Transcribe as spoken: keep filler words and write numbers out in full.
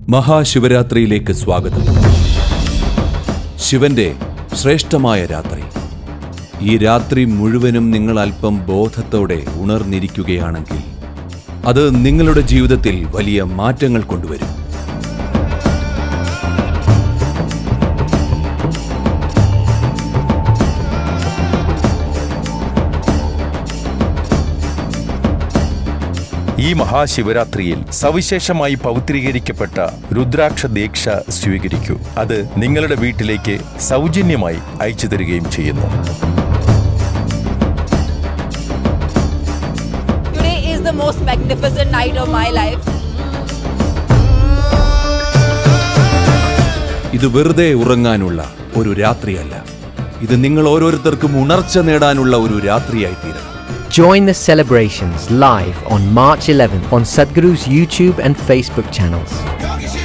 മഹാശിവരാത്രിയിലേക്ക് സ്വാഗതം. ശിവന്റെ ശ്രേഷ്ഠമായ രാത്രി. ഈ രാത്രി മുഴുവനും നിങ്ങൾ അല്പം ബോധത്തോടെ ഉണർന്നിരിക്കുകയാണെങ്കിൽ അത് നിങ്ങളുടെ ജീവിതത്തിൽ വലിയ മാറ്റങ്ങൾ കൊണ്ടുവരും. ഈ മഹാശിവരാത്രിയിൽ സവിശേഷമായി പൗത്രീകരിക്കപ്പെട്ട രുദ്രാക്ഷ ദീക്ഷ സ്വീകരിക്കൂ. അത് നിങ്ങളുടെ വീട്ടിലേക്ക് സൗജന്യമായി അയച്ചു തരികയും ചെയ്യുന്നു. Today is the most magnificent night of my life. ഇത് വെറുതെ ഉറങ്ങാനുള്ള ഒരു രാത്രിയല്ല. ഇത് നിങ്ങൾ ഓരോരുത്തർക്കും ഉണർച്ച നേടാനുള്ള ഒരു രാത്രിയായി തീരണം. Join the celebrations live on March eleventh on Sadhguru's YouTube and Facebook channels.